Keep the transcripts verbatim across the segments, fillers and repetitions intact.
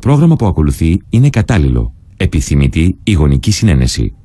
πρόγραμμα που ακολουθεί είναι κατάλληλο. Επιθυμητή η γονική συνένεση.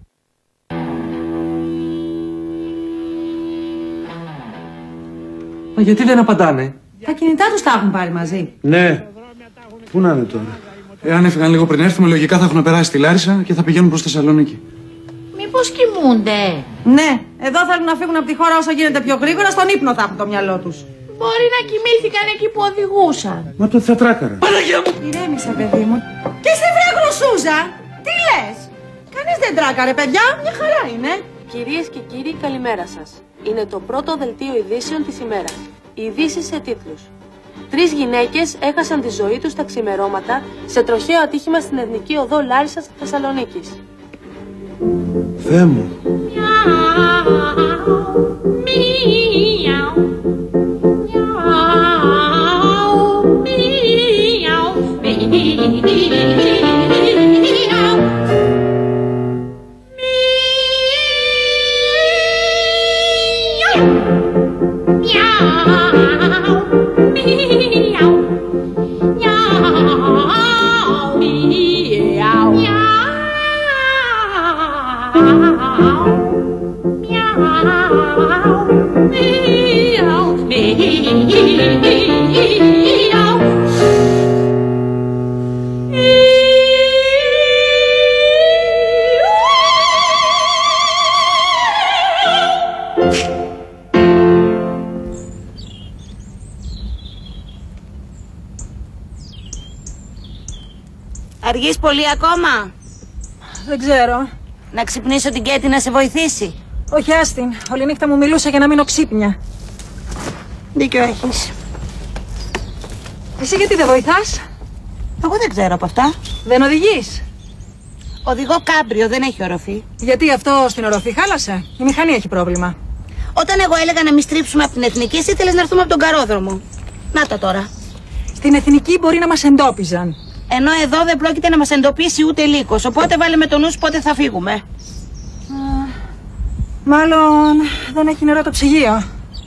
Μα γιατί δεν απαντάνε? Τα κινητά τους τα έχουν πάρει μαζί. Ναι. Πού να είναι τώρα? Εάν έφυγαν λίγο πριν έρθουμε, λογικά θα έχουν περάσει στη Λάρισα και θα πηγαίνουν προς Θεσσαλονίκη. Μήπως κοιμούνται? Ναι, εδώ θέλουν να φύγουν από τη χώρα όσο γίνεται πιο γρήγορα, στον ύπνο θα έχουν το μυαλό τους. Μπορεί να κοιμήθηκαν εκεί που οδηγούσαν. Μα τότε θα τράκαρα. Παναγία μου! Ηρέμησε, παιδί μου. Και εσύ βρε γλωσσούζα! Τι λες? Κανείς δεν τράκαρε, παιδιά, μια χαρά είναι. Κυρίες και κύριοι, καλημέρα σας. Είναι το πρώτο δελτίο ειδήσεων της ημέρας. Ειδήσεις σε τίτλους. Τρεις γυναίκες έχασαν τη ζωή τους τα ξημερώματα σε τροχαίο ατύχημα στην Εθνική Οδό Λάρισσας Θεσσαλονίκης. Θεέ μου. Αργείς πολύ ακόμα? Δεν ξέρω. Να ξυπνήσω την Κέτη να σε βοηθήσει? Όχι, άστην. Όλη νύχτα μου μιλούσε για να μείνω ξύπνια. Δίκιο έχεις. Εσύ γιατί δεν βοηθάς? Εγώ δεν ξέρω από αυτά. Δεν οδηγείς? Οδηγώ κάμπριο, δεν έχει οροφή. Γιατί αυτό στην οροφή χάλασε? Η μηχανή έχει πρόβλημα. Όταν εγώ έλεγα να μην στρίψουμε από την Εθνική, εσύ ήθελες να έρθουμε από τον Καρόδρομο. Να τα τώρα. Στην Εθνική μπορεί να μας εντόπιζαν. Ενώ εδώ δεν πρόκειται να μας εντοπίσει ούτε λύκος. Οπότε βάλε με το νου σου πότε θα φύγουμε. Α, μάλλον δεν έχει νερό το ψυγείο.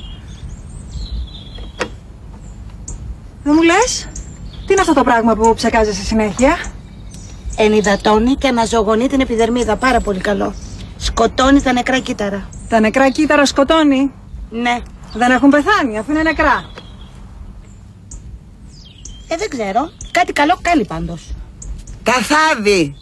Δεν μου λες? Τι είναι αυτό το πράγμα που ψεκάζεσαι συνέχεια? Ενυδατώνει και αναζωογονεί την επιδερμίδα. Πάρα πολύ καλό. Σκοτώνει τα νεκρά κύτταρα. Τα νεκρά κύτταρα σκοτώνει? Ναι. Δεν έχουν πεθάνει αφού είναι νεκρά. Ε, δεν ξέρω. Κάτι καλό κάνει πάντως. Καθάβη!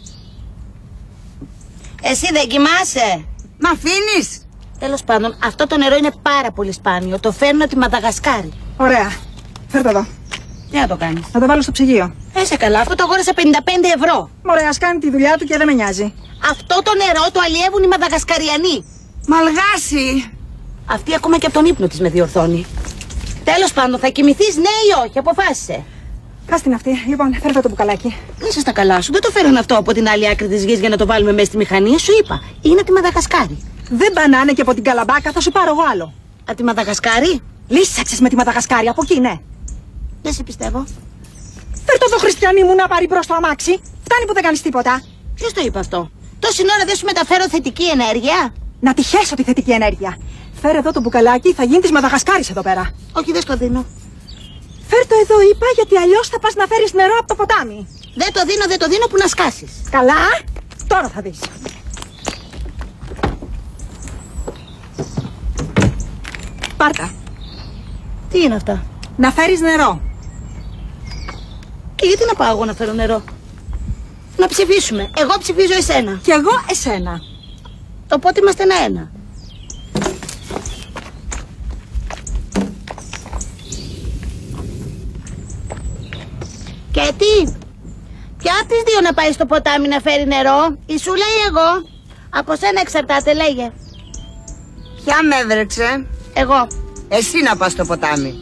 Εσύ δεν κοιμάσαι? Μ' αφήνεις? Τέλος πάντων, αυτό το νερό είναι πάρα πολύ σπάνιο. Το φέρνω από τη Μαδαγασκάρη. Ωραία. Φέρ' το εδώ. Τι να το κάνεις? Θα το βάλω στο ψυγείο. Έσε καλά, αυτό το αγόρασα πενήντα πέντε ευρώ. Ωραία, ας κάνει τη δουλειά του και δεν με νοιάζει. Αυτό το νερό το αλλιεύουν οι Μαδαγασκαριανοί. Μαλγάσει! Αυτή ακόμα και από τον ύπνο της με διορθώνει. Τέλος πάντων, θα κοιμηθείς ναι ή όχι, αποφάσισε. Κάς την αυτή. Λοιπόν, φέρε το μπουκαλάκι. Είσαι στα καλά σου. Δεν το φέραν αυτό από την άλλη άκρη της γης για να το βάλουμε μέσα στη μηχανή. Σου είπα, είναι από τη Μαδαγασκάρη. Δεν μπανάνε και από την Καλαμπάκα, θα σου πάρω εγώ άλλο. Από τη Μαδαγασκάρη? Λύσαξες με τη Μαδαγασκάρη, από εκεί, ναι. Δεν σε πιστεύω. Φέρ' το εδώ, Χριστιανή μου, να πάρει μπρος το αμάξι. Φτάνει που δεν κάνεις τίποτα. Ποιος το είπε αυτό? Τόση ώρα δεν σου μεταφέρω θετική ενέργεια? Να τη χέσω τη θετική ενέργεια. Φέρε εδώ το μπουκαλάκι, θα γίνει της Μαδαγασκάρης εδώ πέρα. Όχι, δεν στο δίνω. Φέρ' το εδώ, είπα, γιατί αλλιώς θα πας να φέρεις νερό από το ποτάμι. Δεν το δίνω, δεν το δίνω που να σκάσεις. Καλά, τώρα θα δεις. Πάρτα. Τι είναι αυτά? Να φέρεις νερό. Και γιατί να πάω εγώ να φέρω νερό? Να ψηφίσουμε. Εγώ ψηφίζω εσένα. Κι εγώ εσένα. Οπότε είμαστε ένα-ένα. Και τι? Ποια από τις δύο να πάει στο ποτάμι να φέρει νερό? Η Σούλα ή εγώ? Από σένα εξαρτάται, λέγε. Ποια με έβρεξε? Εγώ. Εσύ να πας στο ποτάμι.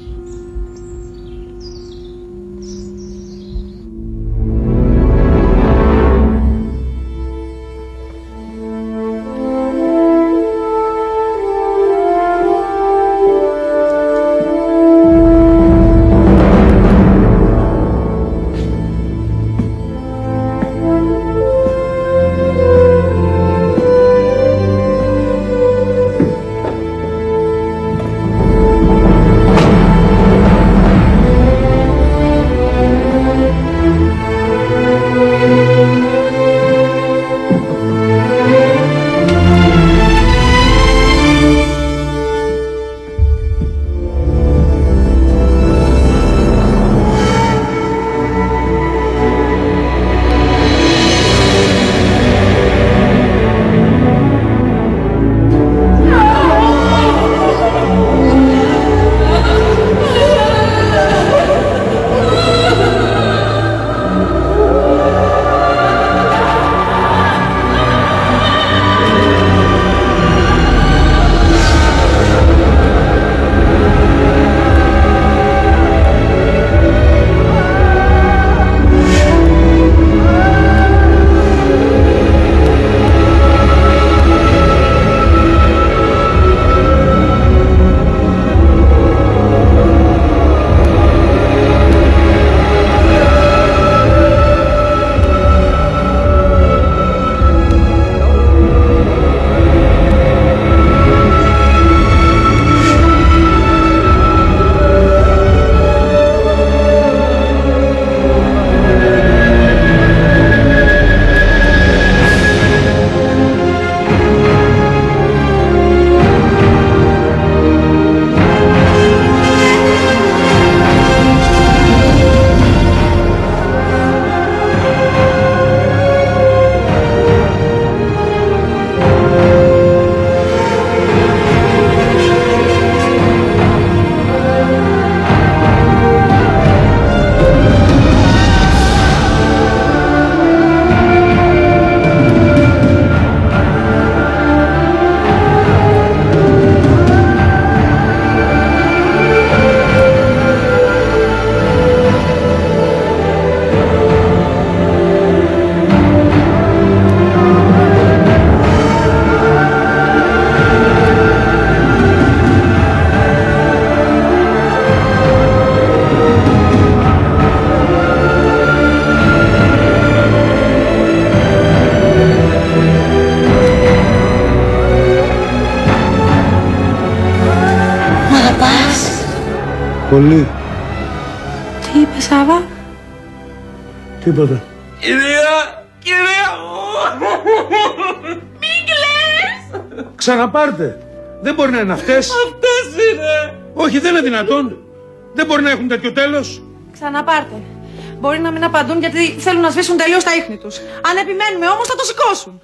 Πολύ. Τι είπε, Σάβα? Τίποτα. Κυρία, κυρία μου! Μην κλαις! Ξαναπάρτε. Δεν μπορεί να είναι αυτές. Αυτές είναι! Όχι, δεν είναι δυνατόν. Δεν μπορεί να έχουν τέτοιο τέλος. Ξαναπάρτε. Μπορεί να μην απαντούν γιατί θέλουν να σβήσουν τελείως τα ίχνη τους. Αν επιμένουμε όμως θα το σηκώσουν.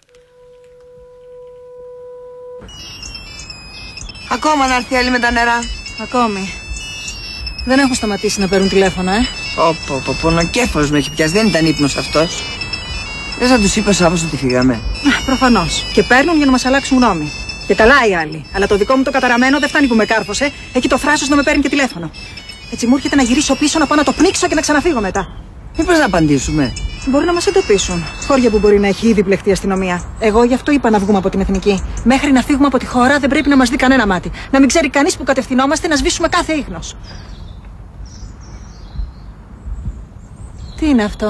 Ακόμα να έρθει άλλη με τα νερά. Ακόμη. Δεν έχουν σταματήσει να παίρνουν τηλέφωνα, ε. Όπο, πω, πονοκέφαλος με έχει πιάσει. Δεν ήταν ύπνος αυτός. Δεν θα τους είπε ο Σάββας ότι φύγαμε. Προφανώς. Και παίρνουν για να μας αλλάξουν γνώμη. Και καλά οι άλλοι. Αλλά το δικό μου το καταραμένο δεν φτάνει που με κάρφωσε. Έχει το θράσος να με παίρνει και τηλέφωνο. Έτσι μου έρχεται να γυρίσω πίσω, να πάω να το πνίξω και να ξαναφύγω μετά. Μήπως να απαντήσουμε. Μπορεί να μας εντοπίσουν. Χώρια που μπορεί να έχει ήδη μπλεχτεί η αστυνομία. Εγώ γι' αυτό είπα να βγούμε από την εθνική. Μέχρι να φύγουμε από τη χώρα δεν πρέπει να μας δει κανένα μάτι. Να μην ξέρει κανείς που κατευθυνόμαστε, να σβήσουμε κάθε ίχνος. Τι είναι αυτό?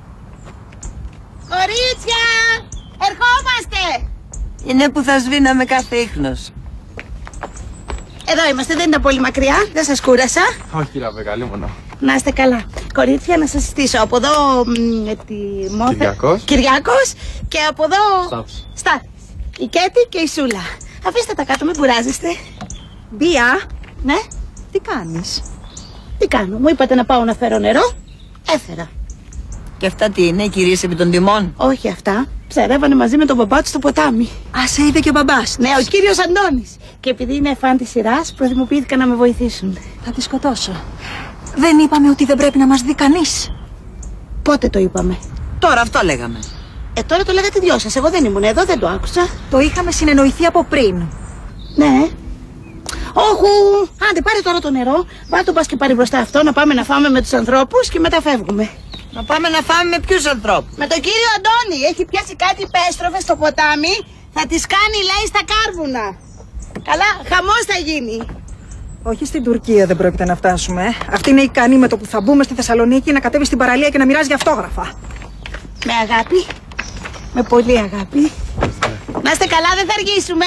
Κορίτσια! Ερχόμαστε! Είναι που θα σβήναμε κάθε ίχνος. Εδώ είμαστε, δεν ήταν πολύ μακριά. Δεν σας κούρασα. Όχι, κύριε Βεγαλή, μόνο. Να είστε καλά. Κορίτσια, να σας συστήσω. Από εδώ μ, τη Μόθε... Κυριάκος. Κυριάκος. Και από εδώ... Στάθης. Στάθης. Η Κέτη και η Σούλα. Αφήστε τα κάτω, μην κουράζεστε. Μπία, Ναι. τι κάνεις? Τι κάνω, μου είπατε να πάω να φέρω νερό. Έφερα. Και αυτά τι είναι, οι κυρίες επί των τιμών? Όχι αυτά. Ψαρεύανε μαζί με τον μπαμπά του στο ποτάμι. Α, σε είδε και ο μπαμπάς. Ναι, ο κύριος Αντώνης. Και επειδή είναι φαν της σειράς, προθυμοποιήθηκαν να με βοηθήσουν. Θα τη σκοτώσω. Δεν είπαμε ότι δεν πρέπει να μας δει κανείς? Πότε το είπαμε? Τώρα αυτό λέγαμε. Ε, τώρα το λέγατε δυο σας. Εγώ δεν ήμουν εδώ, δεν το άκουσα. Το είχαμε συνεννοηθεί από πριν. Ναι. Όχου! Άντε, πάρε τώρα το νερό. Βάλ' το πας και πάρει μπροστά αυτό, να πάμε να φάμε με τους ανθρώπους και μετά φεύγουμε. Να πάμε να φάμε με ποιους ανθρώπους? Με τον κύριο Αντώνη. Έχει πιάσει κάτι πέστροφες στο ποτάμι. Θα τις κάνει, λέει, στα κάρβουνα. Καλά, χαμός θα γίνει. Όχι στην Τουρκία δεν πρόκειται να φτάσουμε. Αυτή είναι ικανή με το που θα μπούμε στη Θεσσαλονίκη να κατέβει στην παραλία και να μοιράζει αυτόγραφα. Με αγάπη. Με πολύ αγάπη. Να είστε καλά, δεν θα αργήσουμε.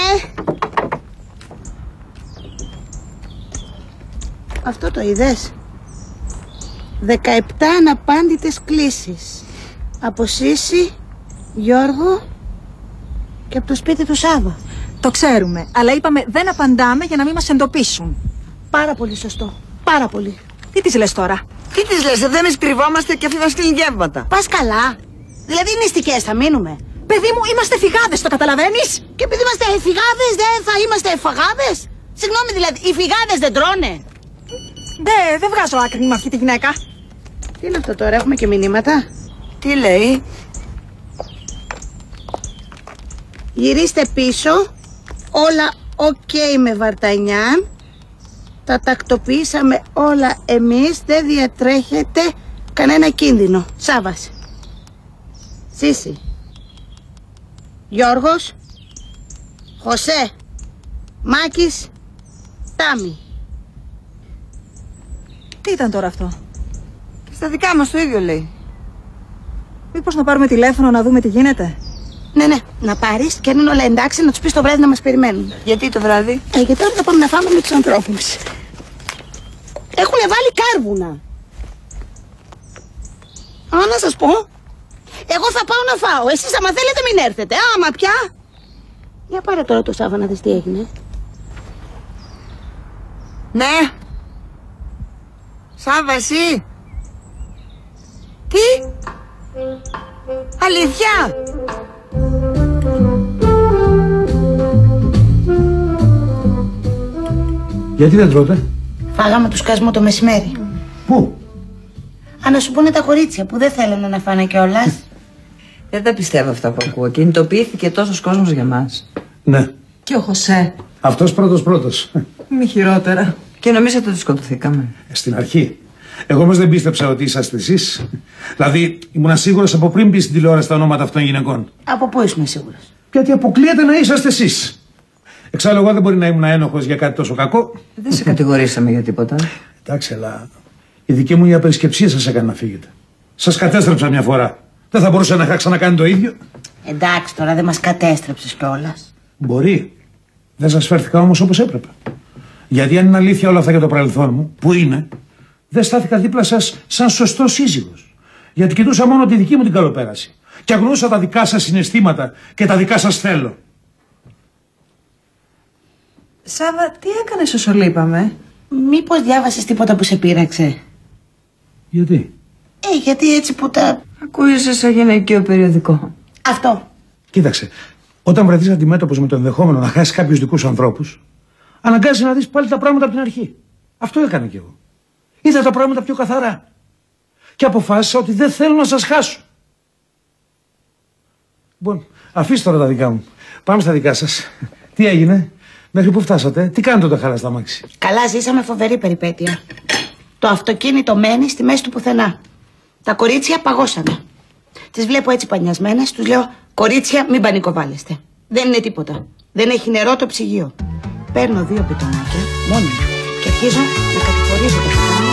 Αυτό το είδες? δεκαεπτά αναπάντητες κλήσεις. Από Σύση, Γιώργο και από το σπίτι του Σάβα. Το ξέρουμε, αλλά είπαμε δεν απαντάμε για να μην μας εντοπίσουν. Πάρα πολύ σωστό. Πάρα πολύ. Τι τις λες τώρα? Τι τις λες, δεν εμείς κρυβόμαστε και αυτοί μας στείλουν γεύματα. Πας καλά. Δηλαδή νηστικές θα μείνουμε. Παιδί μου, είμαστε φυγάδες, το καταλαβαίνεις? Και επειδή είμαστε φυγάδες, δεν θα είμαστε φαγάδες. Συγγνώμη, δηλαδή, οι φυγάδες δεν τρώνε. Ντε, δεν βγάζω άκρη με αυτή τη γυναίκα. Τι είναι αυτό τώρα, έχουμε και μηνύματα? Τι λέει? Γυρίστε πίσω. Όλα οκ με Βαρτανιάν. Τα τακτοποιήσαμε όλα εμείς. Δεν διατρέχετε κανένα κίνδυνο. Σάβας. Σύση. Γιώργος. Χωσέ. Μάκης. Τάμι. Τι ήταν τώρα αυτό? Και στα δικά μας το ίδιο λέει. Μήπως να πάρουμε τηλέφωνο να δούμε τι γίνεται? Ναι, ναι, να πάρεις και αν είναι όλα εντάξει να τους πεις το βράδυ να μας περιμένουν. Γιατί το βράδυ? Ε, γιατί τώρα θα πάμε να φάμε με τους ανθρώπους. Έχουνε βάλει κάρβουνα. Α, να σας πω. Εγώ θα πάω να φάω. Εσείς άμα θέλετε μην έρθετε. Άμα πια. Για πάρε τώρα το Σάββα να δεις τι έγινε. Ναι. Σάββα εσύ. Τι? Αλήθεια? Γιατί δεν τρώτε? Φάγαμε του σκασμό το μεσημέρι. Πού? Α, να σου πούνε τα κορίτσια που δεν θέλανε να φάνε κιόλας. Δεν τα πιστεύω αυτά που ακούω. Κινητοποιήθηκε τόσος κόσμος για μας. Ναι. Και ο Χωσέ. Αυτός πρώτος πρώτος. Μη χειρότερα. Και νομίζετε ότι σκοτωθήκαμε? Ε, στην αρχή. Εγώ όμως δεν πίστεψα ότι είσαστε εσείς. Δηλαδή ήμουν σίγουρος από πριν πει στην τηλεόραση τα ονόματα αυτών των γυναικών. Από πού ήσουν σίγουρος? Γιατί αποκλείεται να είσαστε εσείς. Εξάλλου εγώ δεν μπορεί να ήμουν ένοχος για κάτι τόσο κακό. Δεν σε κατηγορήσαμε για τίποτα. Εντάξει, αλλά η δική μου η απερισκεψία σας έκανε να φύγετε. Σας κατέστρεψα μια φορά. Δεν θα μπορούσα να είχα ξανακάνει το ίδιο? Εντάξει, τώρα δεν μας κατέστρεψες κιόλας. Μπορεί. Δεν σας φέρθηκα όμως όπως έπρεπε. Γιατί αν είναι αλήθεια όλα αυτά για το παρελθόν μου, που είναι, δεν στάθηκα δίπλα σας σαν σωστό σύζυγος. Γιατί κοιτούσα μόνο τη δική μου την καλοπέραση. Και αγνοούσα τα δικά σας συναισθήματα και τα δικά σας θέλω. Σάβα, τι έκανες όσο λείπαμε? Μήπως διάβασες τίποτα που σε πείραξε? Γιατί? Ε, γιατί έτσι που τα... Ακούγεσαι σαν γυναικείο περιοδικό. Αυτό. Κοίταξε, όταν βρεθείς αντιμέτωπος με το ενδεχόμενο να χάσεις κάποιους δικούς ανθρώπους, αναγκάζεσαι να δεις πάλι τα πράγματα από την αρχή. Αυτό έκανα κι εγώ. Είδα τα πράγματα πιο καθαρά. Και αποφάσισα ότι δεν θέλω να σας χάσω. Λοιπόν, αφήστε τώρα τα δικά μου. Πάμε στα δικά σας. Τι έγινε, μέχρι πού φτάσατε, τι κάνετε όταν χάλασε τα αμάξι? Καλά, ζήσαμε φοβερή περιπέτεια. Το αυτοκίνητο μένει στη μέση του πουθενά. Τα κορίτσια παγώσανε. Τις βλέπω έτσι πανιασμένες, τους λέω: κορίτσια, μην πανικοβάλλεστε. Δεν είναι τίποτα. Δεν έχει νερό το ψυγείο. Παίρνω δύο πιτονάκια, μόνο, και αρχίζω να κατηφορίζω το φυτάνι.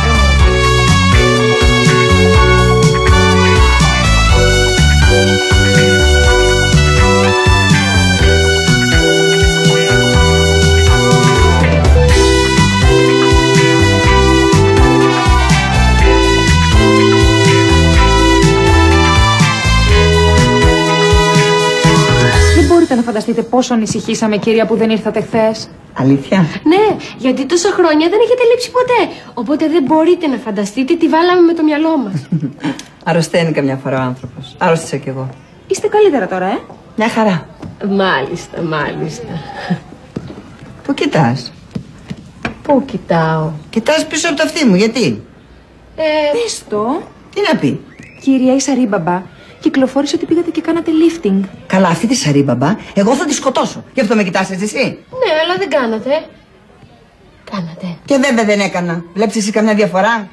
Να φανταστείτε πόσο ανησυχήσαμε, κυρία, που δεν ήρθατε χθες. Αλήθεια? Ναι, γιατί τόσα χρόνια δεν έχετε λείψει ποτέ. Οπότε δεν μπορείτε να φανταστείτε τι βάλαμε με το μυαλό μας. Αρρωσταίνει καμιά φορά ο άνθρωπος. Άρρωστησα κι εγώ. Είστε καλύτερα τώρα, ε? Μια χαρά. Μάλιστα, μάλιστα. Πού κοιτάς? Πού κοιτάω? Κοιτάς πίσω από το αυτί μου, γιατί? Ε, πες το. Τι να πει? Κυρία η Σαρίμπαμπα κυκλοφόρησε ότι πήγατε και κάνατε lifting. Καλά, αυτή τη Σαρίμπαμπα, εγώ θα τη σκοτώσω. Γι' αυτό με κοιτάς έτσι εσύ? Ναι, αλλά δεν κάνατε. Κάνατε. Και βέβαια δεν έκανα. Βλέπεις εσύ καμιά διαφορά?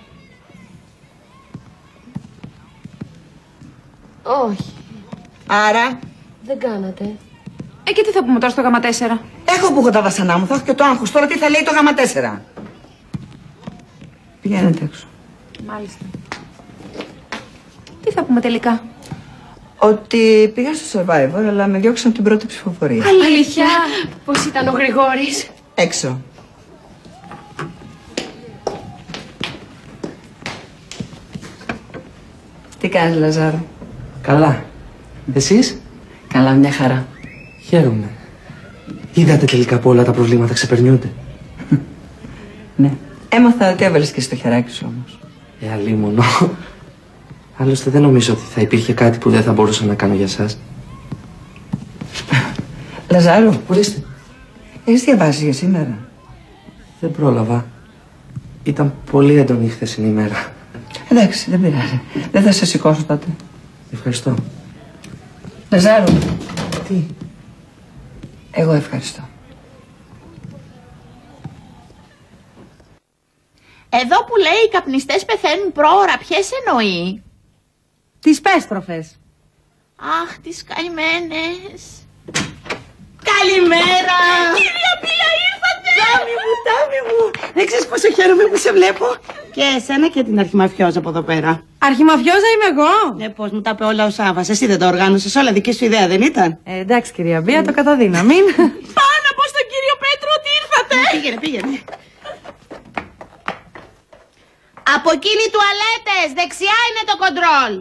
Όχι. Άρα? Δεν κάνατε. Ε, και τι θα πούμε τώρα στο γάμα τέσσερα? Έχω που έχω τα βασανά μου, θα έχω και το άγχος. Τώρα τι θα λέει το γάμα τέσσερα? Πηγαίνετε έξω. Μάλιστα. Τι θα πούμε τελικά? Ότι πήγα στο Survivor, αλλά με διώξαν την πρώτη ψηφοφορία. Αλήθεια? Πώς ήταν ο Γρηγόρης? Έξω. Τι κάνεις, Λαζάρο? Καλά. Εσείς? Καλά, μια χαρά. Χαίρομαι. Είδατε τελικά που όλα τα προβλήματα ξεπερνιούνται. Ναι. Έμαθα ότι έβαλες και στο χεράκι σου όμως. Ε, αλίμονο. Άλλωστε δεν νομίζω ότι θα υπήρχε κάτι που δεν θα μπορούσα να κάνω για σας. Λαζάρο. Ορίστε. Έχεις διαβάσει για σήμερα? Δεν πρόλαβα. Ήταν πολύ έντονη η χθεσινή ημέρα. Εντάξει, δεν πειράζει. Δεν θα σε σηκώσω τότε. Ευχαριστώ. Λαζάρο. Τι? Εγώ ευχαριστώ. Εδώ που λέει οι καπνιστές πεθαίνουν πρόωρα, ποιες εννοεί? Τις πέστροφες. Αχ, τις καημένες. Καλημέρα! Κυρία Πία, ήρθατε! Τάμι μου, τάμι μου! Δεν ξέρεις πόσο χαίρομαι που σε βλέπω. Και εσένα και την αρχιμαφιόζα από εδώ πέρα. Αρχιμαφιόζα είμαι εγώ. Ναι, πώς μου τα είπε όλα ο Σάββας. Εσύ δεν το οργάνωσες όλα, δική σου ιδέα δεν ήταν? Ε, εντάξει, κυρία Μπία, το καταδύναμη. Πάω να πω στον κύριο Πέτρο ότι ήρθατε! Πήγαινε, πήγαινε. Από εκείνη οι τουαλέτες, δεξιά είναι το κοντρόλ.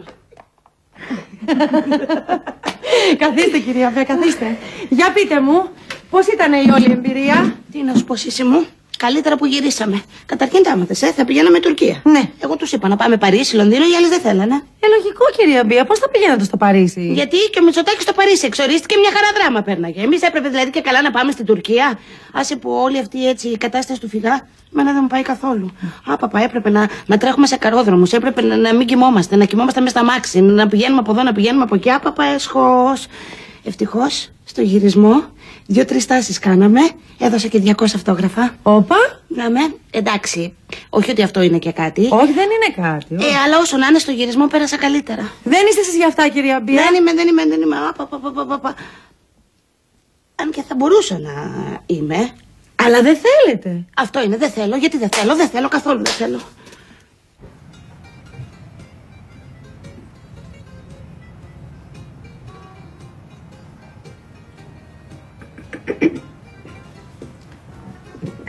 Καθίστε, κυρία Μπία, καθίστε. Για πείτε μου, πώς ήταν η όλη εμπειρία? Τι να σου πω, Σύση μου, καλύτερα που γυρίσαμε. Καταρχήν τα άμαθες, ε, θα πηγαίναμε Τουρκία. Ναι. Εγώ τους είπα να πάμε Παρίσι, Λονδίνο, οι άλλες δεν θέλανε. Ε, λογικό, κυρία Μπία, πώς θα πηγαίνατε στο Παρίσι? Γιατί και ο Μητσοτάκης στο Παρίσι εξορίστηκε, μια χαρά δράμα πέρναγε. Εμείς έπρεπε δηλαδή και καλά να πάμε στην Τουρκία. Άσε που όλη αυτή έτσι η κατάσταση του φυγά, εμένα δεν μου πάει καθόλου. Άπαπα, έπρεπε να, να τρέχουμε σε καρόδρομους, έπρεπε να, να μην κοιμόμαστε, να κοιμόμαστε μέσα στα μάξι, να πηγαίνουμε από εδώ, να πηγαίνουμε από εκεί. Άπαπα, έσχος. Ευτυχώς, στο γυρισμό, δύο-τρεις τάσεις κάναμε, έδωσα και διακόσια αυτόγραφα. Όπα. Να με, εντάξει. Όχι ότι αυτό είναι και κάτι. Όχι, δεν είναι κάτι. Ε, αλλά όσο να είναι στο γυρισμό πέρασα καλύτερα. Δεν είστε εσείς για αυτά, κυρία Μπία? Δεν είμαι, δεν είμαι, δεν είμαι. Απα, πα, πα, πα, πα. Αν και θα μπορούσα να είμαι. Αλλά δεν θέλετε. Αυτό είναι, δεν θέλω. Γιατί δεν θέλω, δεν θέλω, καθόλου δεν θέλω.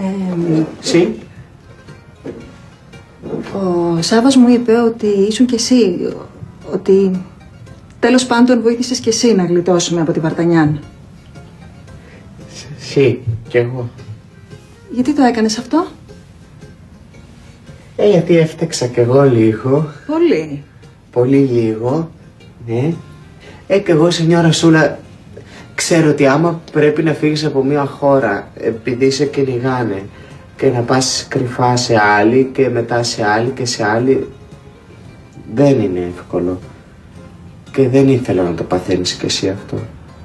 Ε, Συ. Ο Σάββας μου είπε ότι ήσουν κι εσύ, ότι τέλος πάντων βοήθησες κι εσύ να γλιτώσουμε από τη Βαρτανιάν. Συ, κι εγώ. Γιατί το έκανες αυτό? Ε, γιατί έφταξα κι εγώ λίγο. Πολύ. Πολύ λίγο, ναι. Ε, κι εγώ, Σενιόρα Σούλα, ξέρω ότι άμα πρέπει να φύγεις από μια χώρα επειδή σε κυνηγάνε και να πας κρυφά σε άλλη και μετά σε άλλη και σε άλλη, δεν είναι εύκολο. Και δεν ήθελα να το παθαίνεις κι εσύ αυτό.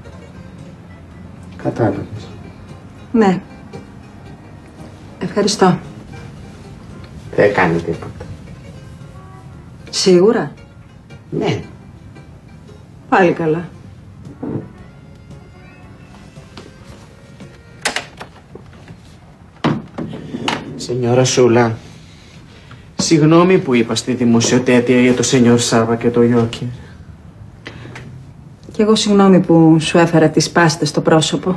Κατάλαβες. Ναι. Ευχαριστώ. Δεν κάνει τίποτα. Σίγουρα? Ναι. Πάλι καλά. Σενιόρα Σούλα, συγγνώμη που είπα στη δημοσιοτέτεια για το Σενιόρ Σάβα και το Γιώκη. Κι εγώ συγγνώμη που σου έφερα τις πάστες στο πρόσωπο.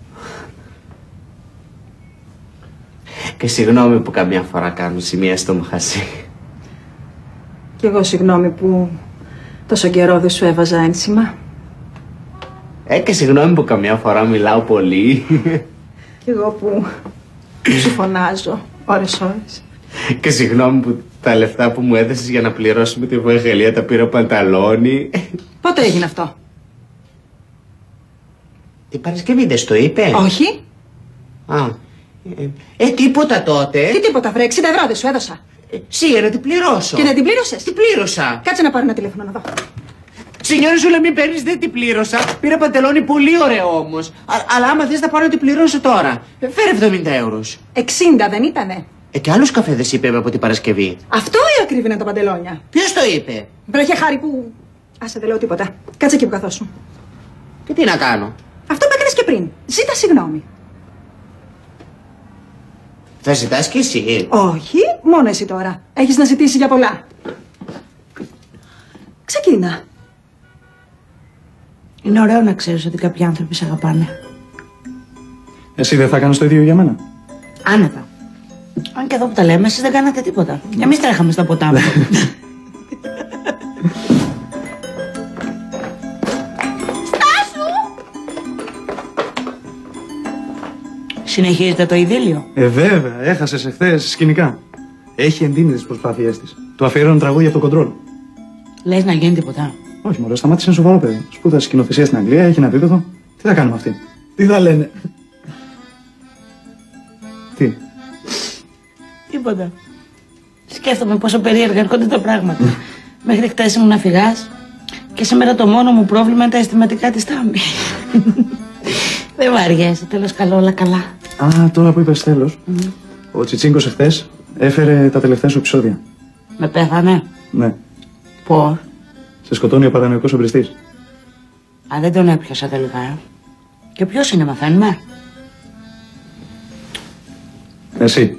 Και συγγνώμη που καμιά φορά κάνω σημεία στο μαχαζί. Κι εγώ συγγνώμη που τόσο καιρό δεν σου έβαζα ένσημα. Ε, και συγγνώμη που καμιά φορά μιλάω πολύ. Κι εγώ που σου φωνάζω ώρες ώρες. Και συγγνώμη που τα λεφτά που μου έδεσες για να πληρώσουμε τη βοηθελία τα πήρα πανταλόνι. Πότε έγινε αυτό? Την Παρασκευή δεν στο είπε? Όχι. Α, ε, ε, τίποτα τότε. Τι τίποτα βρε, εξήντα ευρώ δεν σου έδωσα. Ε, Σίγουρα την πληρώσω. Και δεν την πλήρωσες? Την πλήρωσα. Κάτσε να πάρω ένα τηλέφωνο να δω. Σινιόρη Ζούλα, μην παίρνεις, δεν την πλήρωσα. Πήρα παντελόνι πολύ ωραίο όμως. Α, αλλά άμα θες να πάρω την πληρώσω τώρα. Ε, φέρε εβδομήντα ευρώ. εξήντα δεν ήτανε? Ε, και άλλους καφέδες είπε από την Παρασκευή. Αυτό ή ακρίβεινε τα παντελόνια? Ποιος το είπε? Βρέχε χάρη που... Άσε, δεν λέω τίποτα. Κάτσε εκεί που καθόσου. Και τι να κάνω? Αυτό που έκανες και πριν. Ζήτα συγγνώμη. Θα ζητάς κι εσύ? Όχι, μόνο εσύ τώρα. Έχεις να ζητήσει για πολλά. Ξεκίνα. Είναι ωραίο να ξέρεις ότι κάποιοι άνθρωποι σε αγαπάνε. Εσύ δεν θα κάνεις το ίδιο για μένα? Άνετα. Αν και εδώ που τα λέμε, εσείς δεν κάνατε τίποτα. Εμείς τρέχαμε στα ποτάμια. Στάσου! Συνεχίζετε το ειδήλιο? Ε, βέβαια, έχασες εχθές σκηνικά. Έχει εντείνει τις προσπάθειές της. Του αφιέρωνε τραγούδια από το κοντρόλ. Λες να γίνει τίποτα? Όχι, μωρέ, σταμάτησε, είναι σοβαρό παιδί. Σπούδασε σκηνοθεσία στην Αγγλία, έχει ένα επίπεδο. Τι θα κάνουμε αυτή? Τι θα λένε? Τι? Τίποτα. Σκέφτομαι πόσο περίεργα έρχονται τα πράγματα. Μέχρι χτες ήμουν αφηγάς και σήμερα το μόνο μου πρόβλημα είναι τα αισθηματικά της Τάμι. Δεν βαριέσαι, τέλος καλό, όλα καλά. Α, τώρα που είπες τέλος, mm. ο Τσιτσίνκος εχθές έφερε τα τελευταία σου επεισόδια. Με πέθανε? Ναι. Πώς? Σε σκοτώνει ο παρανοϊκός εμπριστής. Α, δεν τον έπιασα τελικά, ε. Και ποιος είναι, μαθαίνουμε? Εσύ.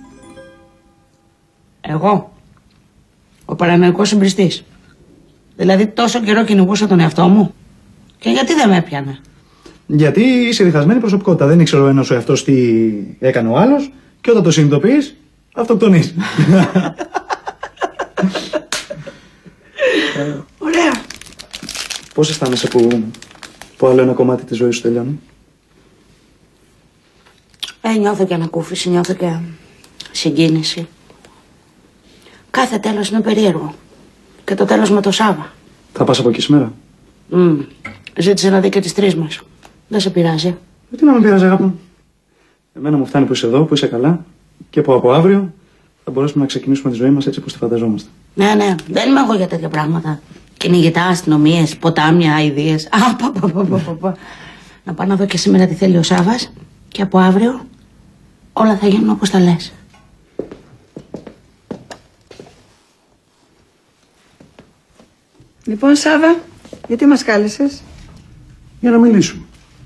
Εγώ. Ο παρανοϊκός εμπριστής. Δηλαδή τόσο καιρό κυνηγούσα τον εαυτό μου. Και γιατί δεν με έπιανε? Γιατί είσαι διχασμένη προσωπικότητα. Δεν ήξερε ο ένας ο εαυτός τι έκανε ο άλλος και όταν το συνειδητοποιείς, αυτοκτονείς. Ωραία. Πώς αισθάνεσαι που, που άλλο ένα κομμάτι της ζωής σου τελειώνει? Ε, νιώθω και ανακούφιση, νιώθω και συγκίνηση. Κάθε τέλος είναι περίεργο. Και το τέλος με το Σάβα. Θα πας από εκεί σήμερα? Mm. Ζήτησε να δει και τις τρεις μας. Δεν σε πειράζει? Τι να με πειράζει, αγάπη μου. Εμένα μου φτάνει που είσαι εδώ, που είσαι καλά και που από αύριο θα μπορέσουμε να ξεκινήσουμε τη ζωή μας έτσι όπως τη φανταζόμαστε. Ναι, ναι, δεν είμαι εγώ για τέτοια πράγματα. Κυνηγητά, αστυνομίες, ποτάμια, αηδίες. Α, πα, πα, πα, πα, πα. Να πάω να δω και σήμερα τι θέλει ο Σάβας και από αύριο όλα θα γίνουν όπως τα λες. Λοιπόν, Σάβα, γιατί μας κάλεσες? Για να μιλήσουμε.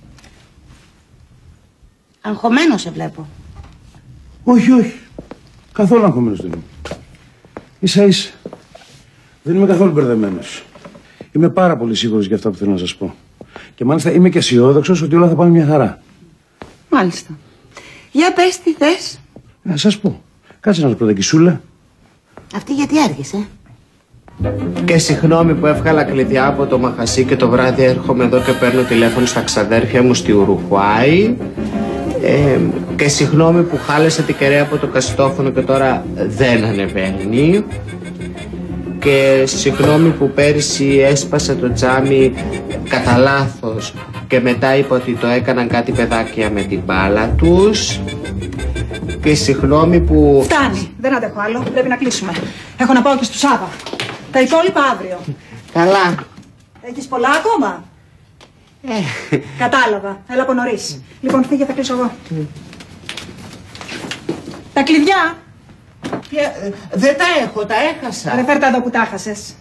Αγχωμένο σε βλέπω. Όχι, όχι. Καθόλου αγχωμένος δεν είμαι. Ίσα ίσα. Δεν είμαι καθόλου μπερδεμένος. Είμαι πάρα πολύ σίγουρος για αυτά που θέλω να σας πω. Και μάλιστα είμαι και αισιόδοξος ότι όλα θα πάνε μια χαρά. Μάλιστα. Για πες τι θες. Να σας πω. Κάτσε να σου πω, Κισούλα. Αυτή γιατί άργησε? Και συγγνώμη που έβγαλα κλειδιά από το μαχασί και το βράδυ έρχομαι εδώ και παίρνω τηλέφωνο στα ξαδέρφια μου στη Ουρουγουάη. Ε, και συγγνώμη που χάλεσα την κεραία από το κασιτόφωνο και τώρα δεν ανεβαίνει. Και συγγνώμη που πέρυσι έσπασα το τζάμι κατά λάθος και μετά είπα ότι το έκαναν κάτι παιδάκια με την μπάλα τους. Και συγγνώμη που... Φτάνει, δεν αντέχω άλλο, πρέπει να κλείσουμε. Έχω να πάω και στο Σάβα. Τα υπόλοιπα αύριο. Καλά. Έχεις πολλά ακόμα? Ε. Κατάλαβα, έλα από νωρίς. Λοιπόν, φύγε, θα κλείσω εγώ. Mm. Τα κλειδιά. Ε, δεν τα έχω, τα έχασα. Ρε, φέρτα εδώ που τα έχασες.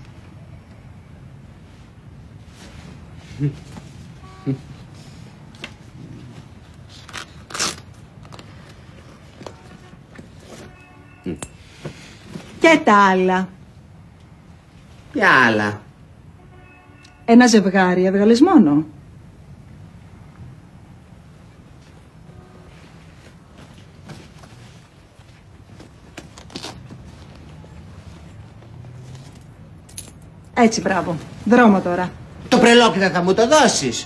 Και τα άλλα. Ποια άλλα? Ένα ζευγάρι έβγαλες μόνο. Έτσι, μπράβο. Δρόμο τώρα. Το πρελόκυτα θα μου το δώσεις?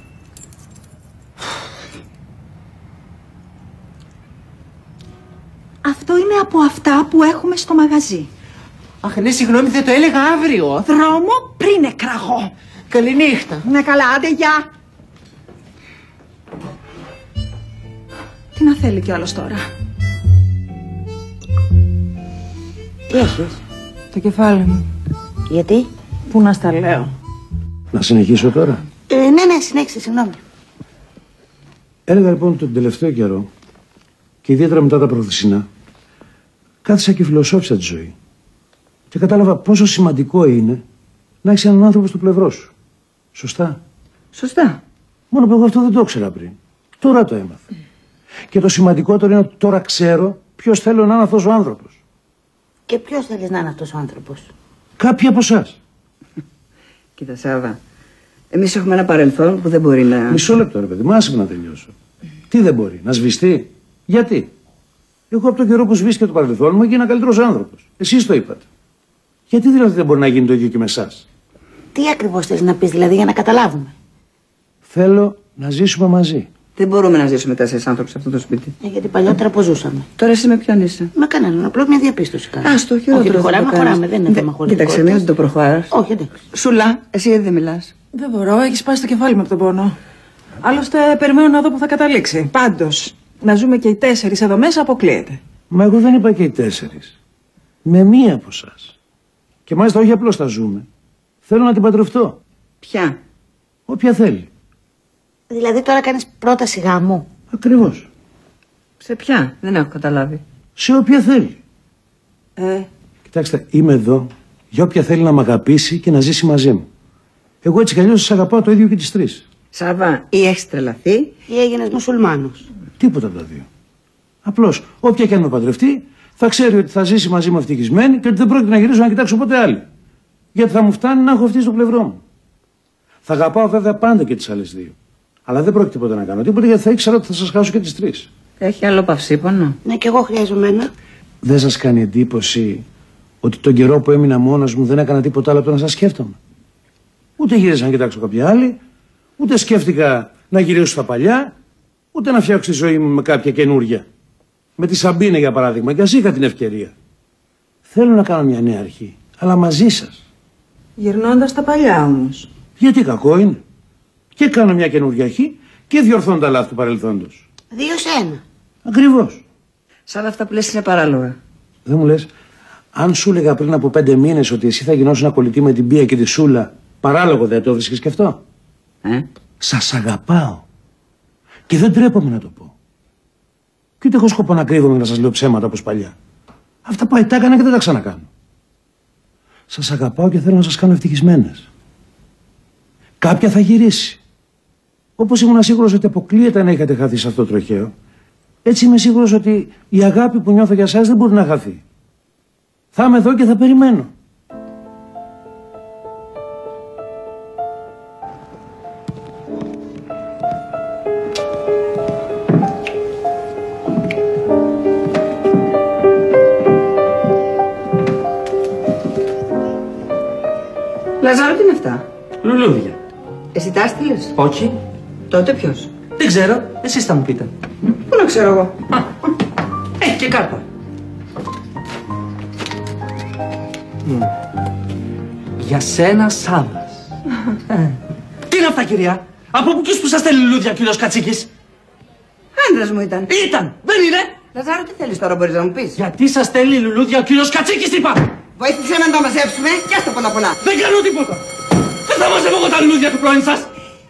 Αυτό είναι από αυτά που έχουμε στο μαγαζί. Αχ, ναι, συγγνώμη, δεν το έλεγα αύριο. Δρόμο πριν εκραγώ. Καληνύχτα. Ναι, καλά, άντε, γεια. Τι να θέλει κι άλλος τώρα. Τι έχεις? Το κεφάλι μου. Γιατί? Πού να στα λέω. Να συνεχίσω τώρα. Ε, ναι, ναι, συνέχισε, συγγνώμη. Έλεγα λοιπόν τον τελευταίο καιρό και ιδιαίτερα μετά τα προθεσινά κάθισα και φιλοσόφισα τη ζωή και κατάλαβα πόσο σημαντικό είναι να έχεις έναν άνθρωπο στο πλευρό σου. Σωστά? Σωστά. Μόνο που εγώ αυτό δεν το ήξερα πριν. Τώρα το έμαθα. Mm. Και το σημαντικότερο είναι ότι τώρα ξέρω ποιος θέλω να είναι αυτός ο άνθρωπος. Και ποιος θέλεις να είναι αυτός ο άνθρωπος? Κάποιοι από εσάς. Κοίτα, Σάβα, εμείς έχουμε ένα παρελθόν που δεν μπορεί να... Μισό λεπτό ρε παιδί, μ' άσε να τελειώσω. Mm. Τι δεν μπορεί, να σβηστεί? Γιατί? Εγώ από τον καιρό που σβήστηκε το παρελθόν μου έγινα καλύτερος άνθρωπος. Εσείς το είπατε. Γιατί δηλαδή δεν μπορεί να γίνει το ίδιο και με εσάς? Τι ακριβώς θες να πεις δηλαδή για να καταλάβουμε? Θέλω να ζήσουμε μαζί. Δεν μπορούμε να ζήσουμε τέσσερις άνθρωποι σε αυτό το σπίτι. Ε, γιατί παλιότερα πώς ζούσαμε? Τώρα εσύ με ποιον είσαι? Με κανέναν, απλώς μια διαπίστωση κάνω. Ας το χειρότερο. Όχι, το χωράμε, χωράμε, δεν είναι θέμα χωρητικότητας. Κοίταξε, μην το προχωράς. Όχι, εντάξει. Σούλα, εσύ γιατί δεν μιλάς? Δεν μπορώ, έχεις πάει στο κεφάλι μου από τον πόνο. Άλλωστε, περιμένω να δω που θα καταλήξει. Πάντως, να ζούμε και οι τέσσερις εδώ μέσα αποκλείεται. Μα εγώ δεν είπα και οι τέσσερις. Με μία από εσάς. Και μάλιστα όχι απλώς θα ζούμε. Θέλω να την παντρευτώ. Ποια? Όποια θέλει. Δηλαδή τώρα κάνεις πρόταση γάμου? Ακριβώς. Σε ποια? Δεν έχω καταλάβει. Σε όποια θέλει. Ε. Κοιτάξτε, είμαι εδώ για όποια θέλει να μ' αγαπήσει και να ζήσει μαζί μου. Εγώ έτσι κι αλλιώς σας αγαπάω το ίδιο και τις τρεις. Σάβα, ή έχεις τρελαθεί ή έγινες μουσουλμάνος. Τίποτα από τα δύο. Απλώς, όποια και αν με παντρευτεί, θα ξέρει ότι θα ζήσει μαζί μου ευτυχισμένη και ότι δεν πρόκειται να γυρίσω να κοιτάξω ποτέ άλλη. Γιατί θα μου φτάνει να έχω αυτή στο πλευρό μου. Θα αγαπάω βέβαια πάντα και τις άλλες δύο. Αλλά δεν πρόκειται ποτέ να κάνω τίποτα γιατί θα ήξερα ότι θα σας χάσω και τις τρεις. Έχει άλλο παυσίπονο? Ναι, και εγώ χρειάζομαι ένα. Δεν σας κάνει εντύπωση ότι τον καιρό που έμεινα μόνος μου δεν έκανα τίποτα άλλο από το να σας σκέφτομαι? Ούτε γύρισα να κοιτάξω κάποια άλλη, ούτε σκέφτηκα να γυρίσω στα παλιά, ούτε να φτιάξω τη ζωή μου με κάποια καινούρια. Με τη Σαμπίνε για παράδειγμα, και ας είχα την ευκαιρία. Θέλω να κάνω μια νέα αρχή, αλλά μαζί σας. Γυρνώντας τα παλιά όμως. Γιατί κακό είναι? Και κάνω μια καινούργια αρχή και διορθώνω τα λάθη του παρελθόντος. Δύο σε ένα. Ακριβώς. Σαν αυτά που λες είναι παράλογα. Δεν μου λες, αν σου έλεγα πριν από πέντε μήνες ότι εσύ θα γινώσουν να κολλητή με την Πία και τη Σούλα, παράλογο δεν το βρίσκεις και αυτό? Ε? Σας αγαπάω. Και δεν τρέπομαι να το πω. Και ούτε έχω σκοπό να κρύβομαι να σας λέω ψέματα όπως παλιά. Αυτά πάει τα έκανα και δεν τα ξανακάνω. Σας αγαπάω και θέλω να σας κάνω ευτυχισμένες. Κάποια θα γυρίσει. Όπως ήμουν σίγουρος ότι αποκλείεται να είχατε χαθεί σε αυτό το τροχαίο, έτσι είμαι σίγουρος ότι η αγάπη που νιώθω για σας δεν μπορεί να χαθεί. Θα είμαι εδώ και θα περιμένω. Λαζάρο, τι είναι αυτά? Λουλούδια. Εσύ τα έστειλες? Όχι. Τότε ποιος? Δεν ξέρω. Εσείς θα μου πείτε. Πού να ξέρω εγώ. Α, έχει και κάρτα. Mm. Για σένα, Σάββας. Τι είναι αυτά, κυρία? Από πού και που σας στέλνει λουλούδια, κύριος Κατσίκης? Άντρας μου ήταν. Ήταν, δεν είναι? Λαζάρο, τι θέλεις τώρα, μπορείς να μου πεις? Γιατί σας στέλνει λουλούδια ο κύριος Κατσίκης, είπα! Βοήθησε με να τα μαζέψουμε και άστα πολλά πολλά. Δεν κάνω τίποτα! Δεν θα μαζεύω εγώ τα λουλούδια του πρώην σας!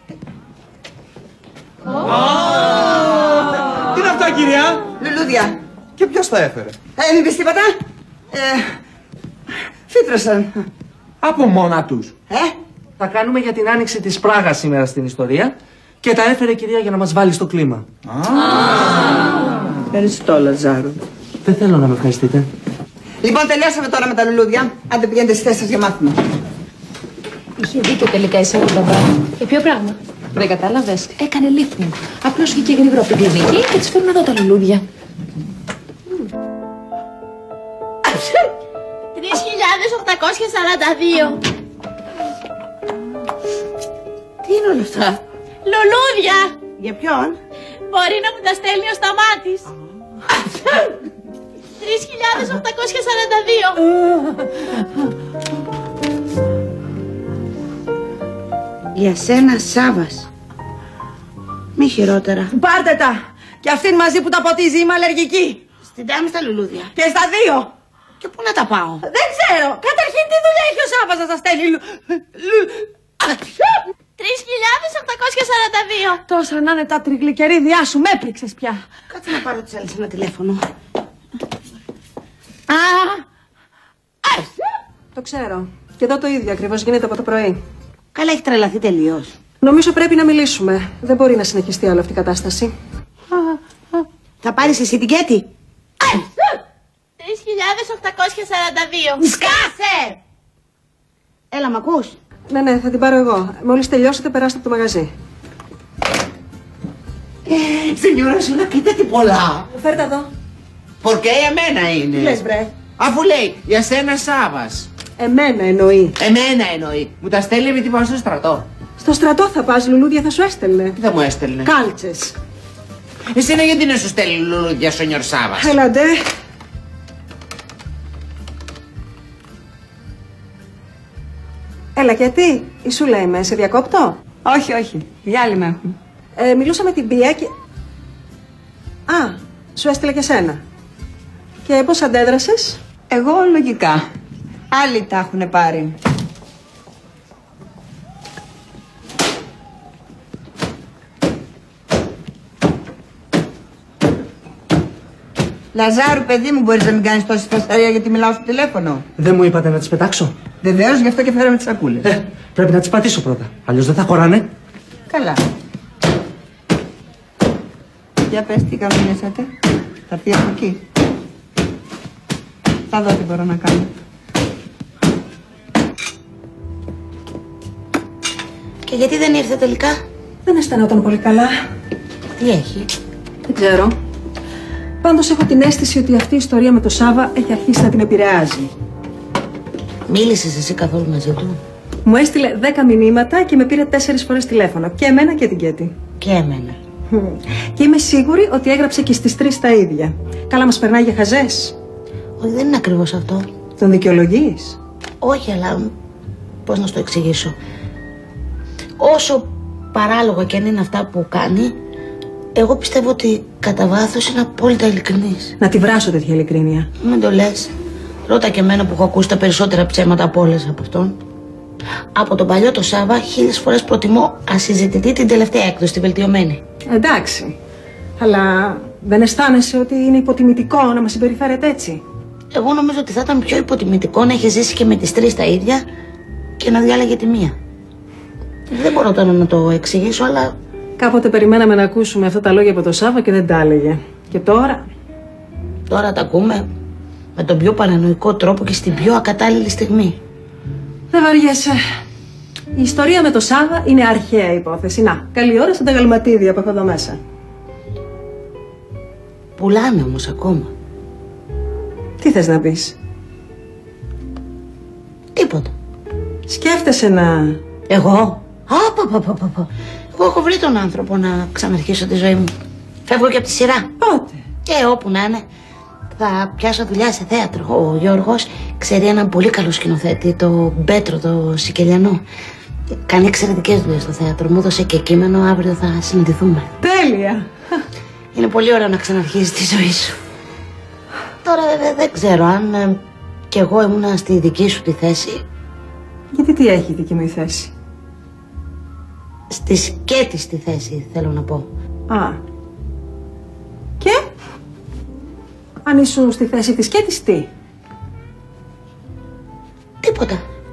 Τι είναι αυτά, κυρία? Λουλούδια. Και ποιος τα έφερε? Ε, μην πεις τίποτα. Ε, φύτρωσαν. Από μόνα τους. Ε, Θα κάνουμε για την άνοιξη της Πράγας σήμερα στην ιστορία και τα έφερε η κυρία για να μας βάλει στο κλίμα. ευχαριστώ, Λαζάρο. Δεν θέλω να με ευχαριστείτε. Λοιπόν, τελειώσαμε τώρα με τα λουλούδια. Άντε πηγαίνετε στις θέσεις σας για μάθημα. Είχε δίκιο τελικά η Σαββατοβά. Για ποιο πράγμα? Δεν κατάλαβες. Έκανε lifting. Απλώς βγήκε γρήγορα από την κλινική και της φέρνουν εδώ τα λουλούδια. τρεις χιλιάδες οχτακόσια σαράντα δύο. Τι είναι όλα αυτά? Λουλούδια. Για ποιον? Μπορεί να μου τα στέλνει ο Σταμάτης. τρεις χιλιάδες οχτακόσια σαράντα δύο. Για σένα, Σάββας. Μη χειρότερα. Πάρτε τα. Και αυτήν μαζί που τα ποτίζει, είμαι αλλεργική. Στην τάμη στα λουλούδια. Και στα δύο. Και πού να τα πάω? Δεν ξέρω. Καταρχήν τι δουλειά έχει ο Σάββας να σας στέλνει λου... λου... τρεις χιλιάδες οχτακόσια σαράντα δύο. Τόσα να είναι τα τριγλικερίδια σου, με έπληξες πια. Κάτσε να πάρω της άλλης ένα τηλέφωνο. Α, το ξέρω. Και εδώ το ίδιο ακριβώς γίνεται από το πρωί. Καλά, έχει τρελαθεί τελείως. Νομίζω πρέπει να μιλήσουμε. Δεν μπορεί να συνεχιστεί άλλο αυτή η κατάσταση. Θα πάρεις εσύ την Κέτη? τρεις χιλιάδες οχτακόσια σαράντα δύο. Σκάσε! Έλα, μ' ακούς? Ναι, ναι, θα την πάρω εγώ. Μόλις τελειώσετε, περάστε από το μαγαζί. Ε, Σενιόρα Σούλα, κοίτα τι πολλά. Φέρτε εδώ. Πορκέ εμένα είναι. Τι λες, βρε? Αφού λέει για σένα Σάββας. Εμένα εννοεί. Εμένα εννοεί. Μου τα στέλνει επειδή πάω στο στρατό. Στο στρατό θα πας, λουλούδια θα σου έστελνε. Τι θα μου έστελνε? Κάλτσες. Εσένα γιατί να σου στέλνει λουλούδια, Σενιόρ Σάββας? Έλαντε. Έλα, γιατί? Η Σούλα είμαι, σε διακόπτω? Όχι, όχι. Διάλειμμα έχουν. Ε, μιλούσα με την Πία και... Α, σου έστειλε και σένα. Και πώς αντέδρασες? Εγώ λογικά. Άλλοι τα έχουν πάρει. Λαζάρου, παιδί μου, μπορείς να μην κάνεις τόση φασαρία γιατί μιλάω στο τηλέφωνο? Δεν μου είπατε να τις πετάξω? Βεβαίως, γι' αυτό και φέραμε τις σακούλες. Ε, πρέπει να τις πατήσω πρώτα. Αλλιώς δεν θα χωράνε. Καλά. Για πες τι κανονίσατε. Θα έρθει από εκεί. Θα δω τι μπορώ να κάνω. Και γιατί δεν ήρθε τελικά? Δεν αισθανόταν πολύ καλά. Τι έχει? Δεν ξέρω. Πάντως έχω την αίσθηση ότι αυτή η ιστορία με το Σάβα έχει αρχίσει να την επηρεάζει. Μίλησες εσύ καθόλου μαζί του? Μου έστειλε δέκα μηνύματα και με πήρε τέσσερις φορές τηλέφωνο. Και εμένα και την Κέτη. Και εμένα. Και είμαι σίγουρη ότι έγραψε και στις τρεις τα ίδια. Καλά, μας περνάει για χαζές. Όχι, δεν είναι ακριβώς αυτό. Τον δικαιολογείς? Όχι, αλλά πώς να σου το εξηγήσω. Όσο παράλογα και αν είναι αυτά που κάνει, εγώ πιστεύω ότι κατά βάθος είναι απόλυτα ειλικρινής. Να τη βράσω τέτοια ειλικρίνεια. Μην το λες. Ρώτα και εμένα που έχω ακούσει τα περισσότερα ψέματα από όλες από αυτόν. Από τον παλιό το Σάβα, χίλιες φορές προτιμώ ασυζητητή την τελευταία έκδοση, τη βελτιωμένη. Εντάξει. Αλλά δεν αισθάνεσαι ότι είναι υποτιμητικό να μας συμπεριφέρεται έτσι? Εγώ νομίζω ότι θα ήταν πιο υποτιμητικό να έχει ζήσει και με τις τρεις τα ίδια και να διάλεγε τη μία. Δεν μπορώ τώρα να το εξηγήσω, αλλά... Κάποτε περιμέναμε να ακούσουμε αυτά τα λόγια από το Σάβα και δεν τα έλεγε. Και τώρα... Τώρα τα ακούμε με τον πιο παρανοϊκό τρόπο και στην πιο ακατάλληλη στιγμή. Δεν βαριέσαι. Η ιστορία με το Σάβα είναι αρχαία υπόθεση. Να, καλή ώρα στα τα γαλματίδια από εδώ μέσα. Πουλάνε όμως ακόμα. Τι θες να πεις? Τίποτα. Σκέφτεσαι να... Εγώ? Απαπαπαπαπα. Εγώ έχω βρει τον άνθρωπο να ξαναρχίσω τη ζωή μου. Φεύγω και από τη σειρά. Πότε? Και όπου να είναι. Θα πιάσω δουλειά σε θέατρο. Ο Γιώργος ξέρει έναν πολύ καλό σκηνοθέτη, τον Πέτρο, το Σικελιανό. Κάνει εξαιρετικές δουλειές στο θέατρο. Μου έδωσε και κείμενο, αύριο θα συναντηθούμε. Τέλεια! Είναι πολύ ωραίο να ξαναρχίσεις τη ζωή σου. Τώρα βέβαια δεν ξέρω αν ε, κι εγώ ήμουνα στη δική σου τη θέση. Γιατί τι έχει η δική μου η θέση? Στη σκέτη στη θέση θέλω να πω. Α. Και? Αν ήσουν στη θέση της σκέτης τι? Τίποτα.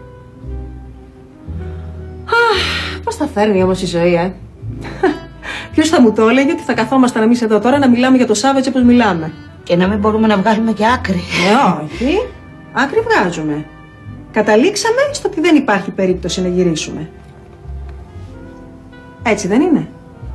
Αχ, πώς θα φέρνει όμως η ζωή, ε? Ποιος θα μου το έλεγε ότι θα καθόμασταν εμείς εδώ τώρα να μιλάμε για το Σάββατο όπως μιλάμε? Και να μην μπορούμε να βγάλουμε και άκρη. Ε, όχι. Άκρη βγάζουμε. Καταλήξαμε στο ότι δεν υπάρχει περίπτωση να γυρίσουμε. Έτσι δεν είναι?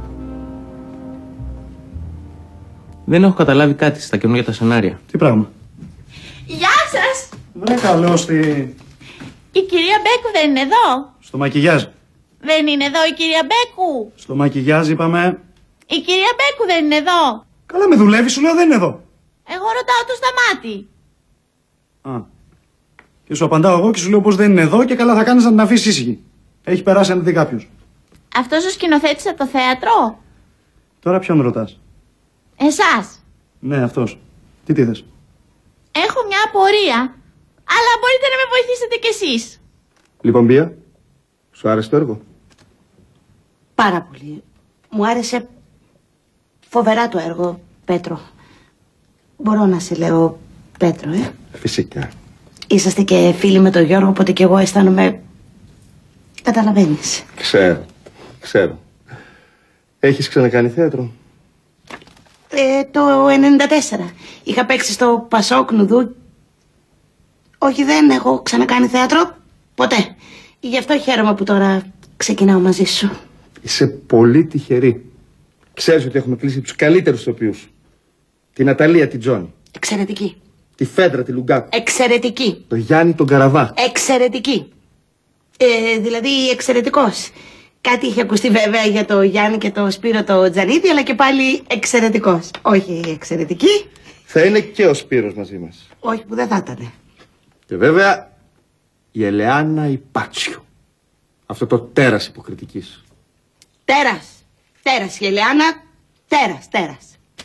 Δεν έχω καταλάβει κάτι στα καινούργια τα σενάρια. Τι πράγμα? Γεια σας! Βρε καλό στη... Η κυρία Μπέκου δεν είναι εδώ? Στο μακιγιάζ. Δεν είναι εδώ η κυρία Μπέκου? Στο μακιγιάζ είπαμε. Η κυρία Μπέκου δεν είναι εδώ? Καλά με δουλεύει, σου λέω δεν είναι εδώ. Εγώ ρωτάω το Σταμάτη. Α. Και σου απαντάω εγώ και σου λέω πως δεν είναι εδώ και καλά θα κάνεις να την αφήσεις ήσυχη. Έχει περάσει αν δει κάποιος. Αυτός ο σκηνοθέτης από το θέατρο? Τώρα ποιον ρωτάς? Εσάς. Ναι, αυτός. Τι τι θες? Έχω μια απορία, αλλά μπορείτε να με βοηθήσετε κι εσείς. Λοιπόν, Μπία, σου άρεσε το έργο? Πάρα πολύ. Μου άρεσε φοβερά το έργο, Πέτρο. Μπορώ να σε λέω Πέτρο, ε? Φυσικά. Είσαστε και φίλοι με τον Γιώργο, οπότε και εγώ αισθάνομαι... Καταλαβαίνεις. Ξέρω, ξέρω. Έχεις ξανακάνει θέατρο? Ε, το ενενήντα τέσσερα. Είχα παίξει στο Πασόκ Νουδού. Όχι, δεν έχω ξανακάνει θέατρο. Ποτέ. Γι' αυτό χαίρομαι που τώρα ξεκινάω μαζί σου. Είσαι πολύ τυχερή. Ξέρεις ότι έχουμε κλείσει τους καλύτερους ηθοποιούς. Την Αταλία, την Τζόνι. Εξαιρετική. Τη Φέντρα, τη Λουγκάκου. Εξαιρετική. Το Γιάννη, τον Καραβά. Εξαιρετική. Ε, δηλαδή εξαιρετικός. Κάτι είχε ακουστεί βέβαια για το Γιάννη και το Σπύρο το Τζανίδη, αλλά και πάλι εξαιρετικός. Όχι εξαιρετική. Θα είναι και ο Σπύρος μαζί μας. Όχι που δεν θα ήταν. Και βέβαια η Ελεάνα Υπάτσιο. Αυτό το τέρας υποκριτικής. Τέρας. Τέρας η Ελεάνα. Τέρας, τέρας.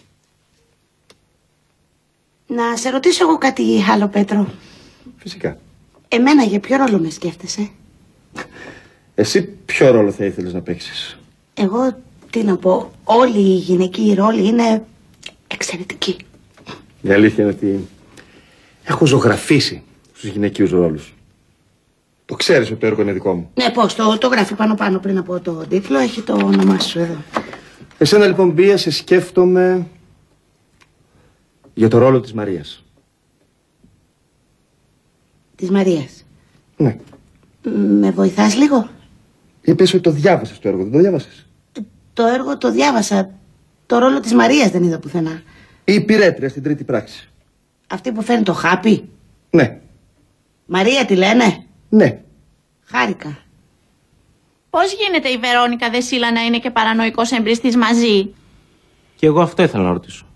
Να σε ρωτήσω εγώ κάτι άλλο, Πέτρο. Φυσικά. Εμένα για ποιο ρόλο με σκέφτεσαι? Εσύ ποιο ρόλο θα ήθελες να παίξεις? Εγώ τι να πω, όλοι οι γυναικοί ρόλοι είναι εξαιρετικοί. Η αλήθεια είναι ότι έχω ζωγραφίσει στους γυναικείους ρόλους. Το ξέρεις ότι το έργο είναι δικό μου. Ναι, πώς, το, το γράφει πάνω πάνω πριν από το τίτλο, έχει το όνομά σου εδώ. Εσένα λοιπόν, Μπία, σε σκέφτομαι για το ρόλο της Μαρίας. Της Μαρίας? Ναι. Με βοηθάς λίγο? Είπες ότι το διάβασες το έργο, δεν το διάβασες? Το έργο το διάβασα. Το ρόλο της Μαρίας δεν είδα πουθενά. Η υπηρέτρια στην τρίτη πράξη. Αυτή που φέρνει το χάπι? Ναι. Μαρία τη λένε? Ναι. Χάρηκα. Πώς γίνεται η Βερόνικα Δεσίλα να είναι και παρανοϊκός εμπριστής μαζί? Και εγώ αυτό ήθελα να ρωτήσω.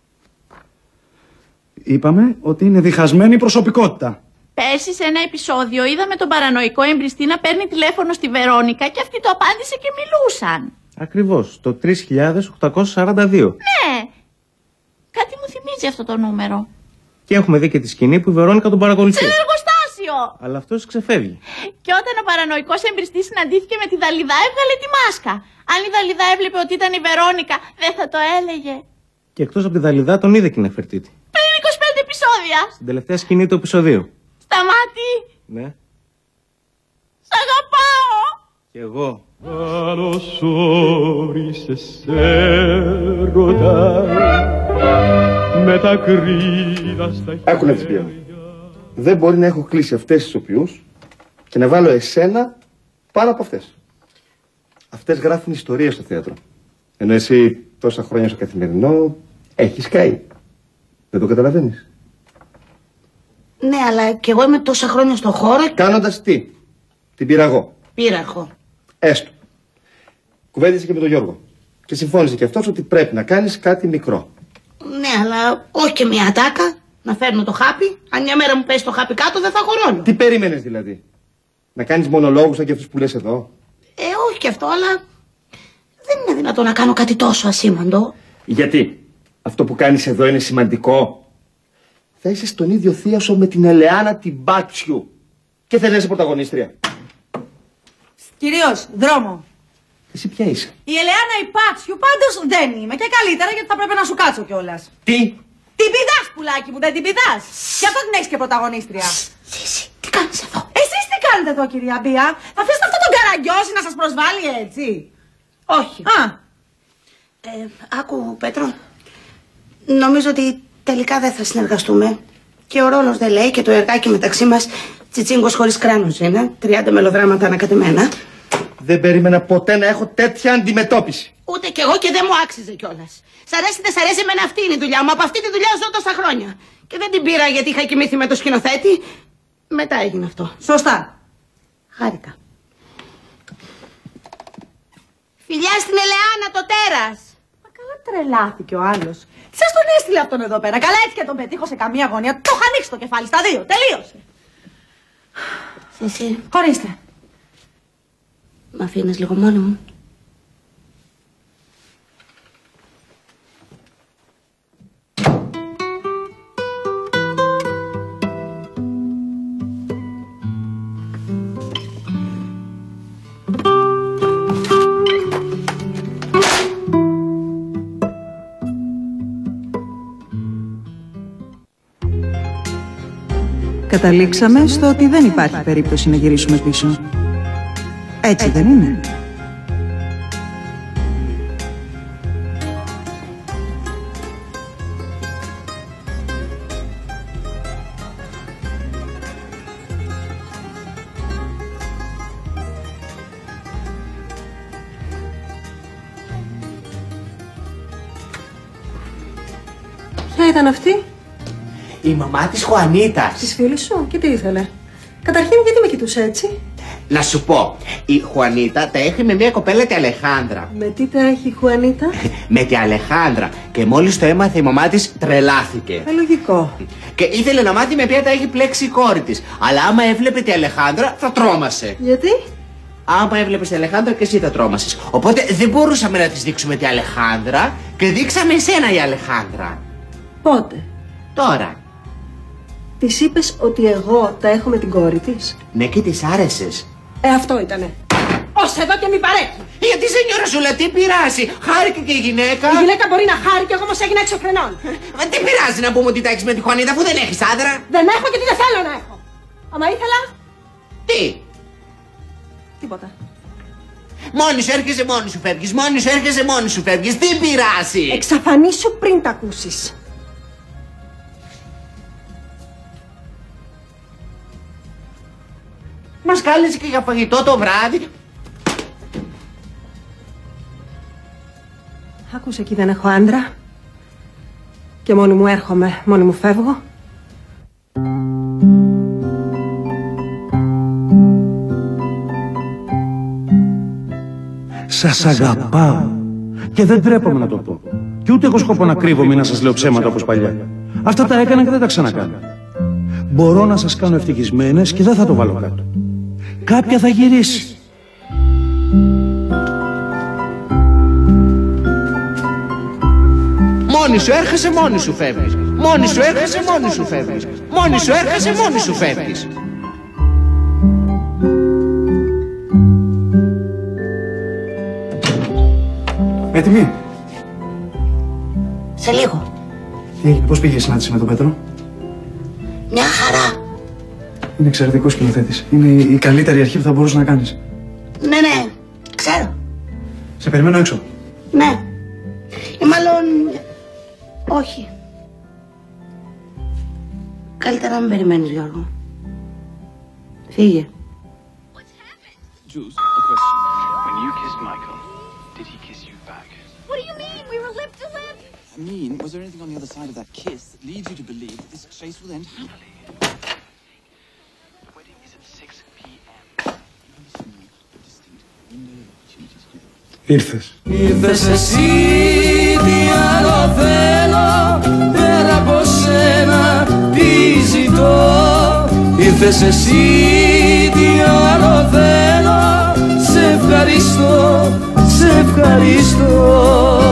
Είπαμε ότι είναι διχασμένη προσωπικότητα. Πέρσι σε ένα επεισόδιο είδαμε τον παρανοϊκό εμπριστή να παίρνει τηλέφωνο στη Βερόνικα και αυτή το απάντησε και μιλούσαν. Ακριβώς, το τρεις χιλιάδες οκτακόσια σαράντα δύο. Ναι. Κάτι μου θυμίζει αυτό το νούμερο. Και έχουμε δει και τη σκηνή που η Βερόνικα τον παρακολουθεί. Σε ένα εργοστάσιο! Αλλά αυτός ξεφεύγει. Και όταν ο παρανοϊκός εμπριστής συναντήθηκε με τη Δαλιδά, έβγαλε τη μάσκα. Αν η Δαλιδά έβλεπε ότι ήταν η Βερόνικα, δεν θα το έλεγε. Και εκτός από τη Δαλιδά τον είδε και η Νεφερτίτη. Πριν είκοσι πέντε επεισόδια. Στην τελευταία σκηνή του επεισοδίου. Σταμάτη! Ναι. Σ' αγαπάω! Κι εγώ. Άκου να τις πιάνω. Δεν μπορεί να έχω κλείσει αυτές τις ηθοποιούς και να βάλω εσένα πάνω από αυτές. Αυτές γράφουν ιστορία στο θέατρο. Ενώ εσύ τόσα χρόνια στο καθημερινό έχεις καεί. Δεν το καταλαβαίνεις? Ναι, αλλά κι εγώ είμαι τόσα χρόνια στο χώρο. Κάνοντας τι? Την πήρα εγώ. Πείραρχο. Έστω. Κουβέντισε και με τον Γιώργο. Και συμφώνησε και αυτός ότι πρέπει να κάνεις κάτι μικρό. Ναι, αλλά όχι και μια ατάκα. Να φέρνω το χάπι. Αν μια μέρα μου πέσει το χάπι κάτω, δεν θα έχω ρόλο. Τι περίμενες δηλαδή? Να κάνεις μονολόγους σαν και αυτούς που λες εδώ? Ε, όχι και αυτό, αλλά δεν είναι δυνατόν να κάνω κάτι τόσο ασήμαντο. Γιατί? Αυτό που κάνεις εδώ είναι σημαντικό. Θα είσαι στον ίδιο θίασο με την Ελεάνα την Μπάτσιου. Και θέλεις να είσαι πρωταγωνίστρια. Κυρίως, δρόμο. Εσύ ποια είσαι? Η Ελεάνα η Πάτσιου πάντως δεν είμαι. Και καλύτερα γιατί θα πρέπει να σου κάτσω κιόλας. Τι? Την πηδάς, πουλάκι μου, δεν την πηδάς. Γι' αυτό την έχεις και πρωταγωνίστρια. Εσύ, τι κάνεις εδώ? Εσείς τι κάνετε εδώ, κυρία Μπία? Θα αφήσετε αυτό τον καραγκιόζη να σας προσβάλλει έτσι? Όχι. Α. Ε, άκου, Πέτρο. Νομίζω ότι τελικά δεν θα συνεργαστούμε. Και ο ρόλος δεν λέει και το εργάκι μεταξύ μας τσιτσίγκος χωρίς κράνος είναι. τριάντα μελοδράματα ανακατεμένα. Δεν περίμενα ποτέ να έχω τέτοια αντιμετώπιση. Ούτε κι εγώ και δεν μου άξιζε κιόλας. Σ' αρέσει δεν σ' αρέσει, εμένα αυτή είναι η δουλειά μου. Από αυτή τη δουλειά ζω τόσα χρόνια. Και δεν την πήρα γιατί είχα κοιμήθει με το σκηνοθέτη. Μετά έγινε αυτό. Σωστά. Χάρηκα. Φιλιά στην Ελεάνα, το τέρας. Μα καλά τρελάθηκε ο άλλος. Τι σας τον έστειλε αυτόν εδώ πέρα? Καλά έτσι και τον πετύχω σε καμία γωνία. Το είχα ανοίξει το κεφάλι στα δύο. Τελείωσε. Εσύ. Χωρίστε. Μ' αφήνεις λίγο μόνη μου? Καταλήξαμε στο ότι δεν υπάρχει περίπτωση να γυρίσουμε πίσω. Έτσι δεν είναι? Ποια ήταν αυτή? Η μαμά της Χουανίτας. Της φίλης σου? Και τι ήθελε? Καταρχήν γιατί με κοιτούσε έτσι? Να σου πω, η Χουανίτα τα έχει με μια κοπέλα τη Αλεχάνδρα. Με τι τα έχει η Χουανίτα? Με τη Αλεχάνδρα. Και μόλις το έμαθε η μαμά της τρελάθηκε. Ε, λογικό. Και ήθελε να μάθει με ποια τα έχει πλέξει η κόρη της. Αλλά άμα έβλεπε τη Αλεχάνδρα θα τρόμασε. Γιατί? Άμα έβλεπες τη Αλεχάνδρα και εσύ θα τρόμασες. Οπότε δεν μπορούσαμε να της δείξουμε τη Αλεχάνδρα και δείξαμε εσένα η Αλεχάνδρα. Πότε? Τώρα. Της είπες ότι εγώ τα έχω με την κόρη της? Ναι, και της άρεσες. Ε, αυτό ήτανε. Ως εδώ και μη παρέχει. Γιατί σενιόρα Σούλα, τι πειράζει? Χάρηκε και η γυναίκα. Η γυναίκα μπορεί να χάρει και εγώ όμως έγινα εξωφρενών. Μα τι πειράζει να πούμε ότι τα έχεις με τη Χουανίτα αφού δεν έχεις άντρα? Δεν έχω και τι δεν θέλω να έχω. Άμα ήθελα. Τι? Τίποτα. Μόνη σου έρχεσαι, μόνη σου φεύγεις. Μόνη σου έρχεσαι, μόνη σου φεύγεις. Τι πειράζει? Εξαφανίσου πριν τα ακούσεις. Μας κάλεσε και για φαγητό το βράδυ. Άκουσε, εκεί δεν έχω άντρα. Και μόνη μου έρχομαι, μόνη μου φεύγω. Σας αγαπάω. Και δεν τρέπομαι να το πω. Και ούτε έχω σκοπό να κρύβομαι ή να σας λέω ψέματα όπως παλιά. Αυτά τα έκανα και δεν τα ξανακάνω. Μπορώ να σας κάνω ευτυχισμένες και δεν θα το βάλω κάτω. Κάποια θα γυρίσει. Μόνη σου έρχεσαι, μόνη σου φεύγεις. Μόνη σου έρχεσαι, μόνη σου φεύγεις. Μόνη σου έρχεσαι, μόνη σου φεύγεις. Έτοιμη? Σε λίγο. Τι έγινε, πώς πήγε η συνάντηση με τον Πέτρο? Μια χαρά. Είναι εξαιρετικός σκηνοθέτης. Είναι η καλύτερη αρχή που θα μπορούσε να κάνεις. Ναι, ναι, ξέρω. Σε περιμένω έξω. Ναι. Ή μάλλον... όχι. Καλύτερα να μην περιμένεις, Γιώργο. Φύγε. Jules, a question. When you kissed Michael, did he kiss you back? What do you mean? We were lip to lip. I mean, was there anything on the other side of that kiss that leads you to believe that this chase will end happily? The wedding is at six p m Ήρθες. Ήρθες εσύ, τι άλλο θέλω, πέρα από σένα τι ζητώ. Ήρθες εσύ, τι άλλο θέλω, σε ευχαριστώ, σε ευχαριστώ.